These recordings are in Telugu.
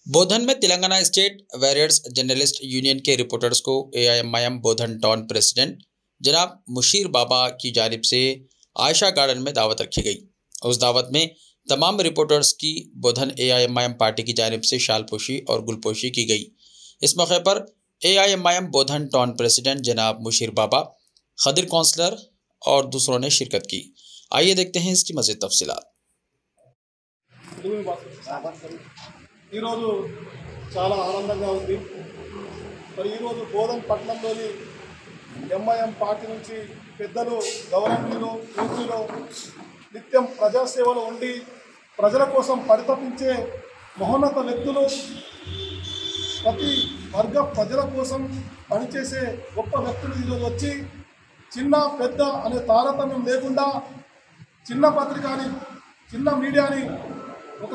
बोधन में Telangana state warriors journalist union के रिपोर्टर्स को एआईएमआईएम बोधन टाउन प्रेसिडेंट जनाब मुशीर बाबा की जानिब से आयशा गार्डन में दावत रखी गई। उस दावत में तमाम रिपोर्टर्स की बोधन एआईएमआईएम पार्टी की जानिब से शालपोशी और गुलपोशी की गई। इस मौके पर एआईएमआईएम बोधन टाउन प्रेसिडेंट जनाब मुशीर बाबा, खदीर काउंसलर और दूसरों ने शिरकत की। आइए देखते हैं इसकी मज़ीद तफसीलात। ఈరోజు చాలా ఆనందంగా ఉంది। మరి ఈరోజు బోధన్ పట్టణంలోని ఎంఐఎం పార్టీ నుంచి పెద్దలు, గవర్నమెంట్లు, పూర్తిలో నిత్యం ప్రజాసేవలో ఉండి ప్రజల కోసం పరితపించే మహోన్నత వ్యక్తులు, ప్రతి వర్గ ప్రజల కోసం పనిచేసే గొప్ప వ్యక్తులు ఈరోజు వచ్చి చిన్న పెద్ద అనే తారతమ్యం లేకుండా చిన్న పత్రికని, చిన్న మీడియాని ఒక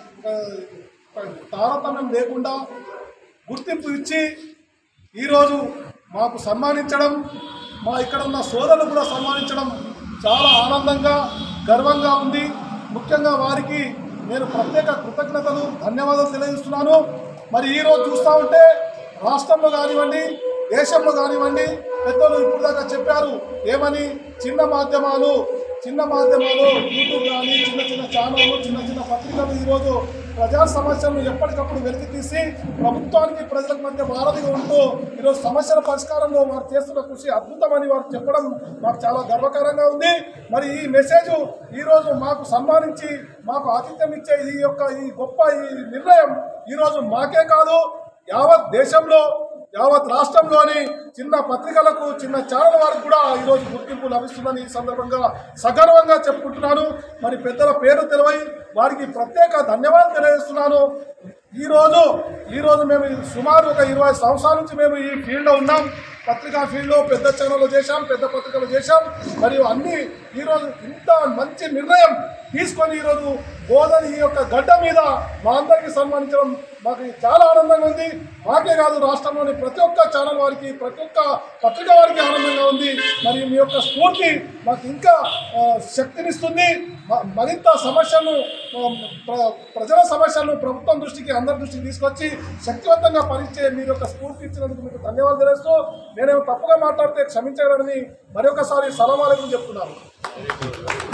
తారతమ్యం లేకుండా గుర్తింపు ఇచ్చి ఈరోజు మాకు సన్మానించడం, మా ఇక్కడ ఉన్న సోదరులు కూడా సన్మానించడం చాలా ఆనందంగా, గర్వంగా ఉంది। ముఖ్యంగా వారికి నేను ప్రత్యేక కృతజ్ఞతలు, ధన్యవాదాలు తెలియజేస్తున్నాను। మరి ఈరోజు చూస్తూ ఉంటే రాష్ట్రంలో కానివ్వండి, దేశంలో కానివ్వండి, పెద్దలు ఇప్పుడు దాకా చెప్పారు ఏమని, చిన్న మాధ్యమాలు యూట్యూబ్ కానీ, చిన్న ఛానళ్ళు, చిన్న పత్రికలు ఈరోజు ప్రజా సమస్యలను ఎప్పటికప్పుడు వెలికి తీసి ప్రభుత్వానికి, ప్రజలకు మధ్య వారధిగా ఉంటూ ఈరోజు సమస్యల పరిష్కారంలో వారు చేస్తున్న కృషి అద్భుతమని వారు చెప్పడం మాకు చాలా గర్వకారంగా ఉంది। మరి ఈ మెసేజ్ ఈరోజు మాకు సన్మానించి మాకు ఆతిథ్యం ఇచ్చే ఈ గొప్ప నిర్ణయం ఈరోజు మాకే కాదు, యావత్ దేశంలో, యావత్ రాష్ట్రంలోని చిన్న పత్రికలకు, చిన్న ఛానల్ వారికి కూడా ఈరోజు గుర్తింపు లభిస్తుందని ఈ సందర్భంగా సగర్వంగా చెప్పుకుంటున్నాను। మరి పెద్దల పేరు తెలివై వారికి ప్రత్యేక ధన్యవాదాలు తెలియజేస్తున్నాను। ఈరోజు మేము సుమారు ఒక 20 సంవత్సరాల నుంచి మేము ఈ ఫీల్డ్లో ఉన్నాం। పత్రికా ఫీల్డ్లో పెద్ద ఛానళ్ళు చేశాం, పెద్ద పత్రికలు చేశాం। మరియు అన్నీ ఈరోజు ఇంత మంచి నిర్ణయం తీసుకొని ఈరోజు బోధన్ ఈ యొక్క గడ్డ మీద మా అందరికీ సన్మానించడం మాకు చాలా ఆనందంగా ఉంది। మాకే కాదు, రాష్ట్రంలోని ప్రతి ఒక్క ఛానల్ వారికి, ప్రతి ఒక్క పత్రిక వారికి ఆనందంగా ఉంది। మరియు మీ యొక్క స్ఫూర్తి మాకు ఇంకా శక్తినిస్తుంది। మరింత సమస్యలను, ప్రజల సమస్యలను ప్రభుత్వం దృష్టికి, అందరి దృష్టికి తీసుకొచ్చి శక్తివంతంగా పనిచే మీరు యొక్క స్ఫూర్తి ఇచ్చినందుకు మీకు ధన్యవాదాలు తెలుస్తూ, నేనేమో తప్పుగా మాట్లాడితే క్షమించగలరని మరొకసారి సలాం అలైకుం చెప్తున్నాను।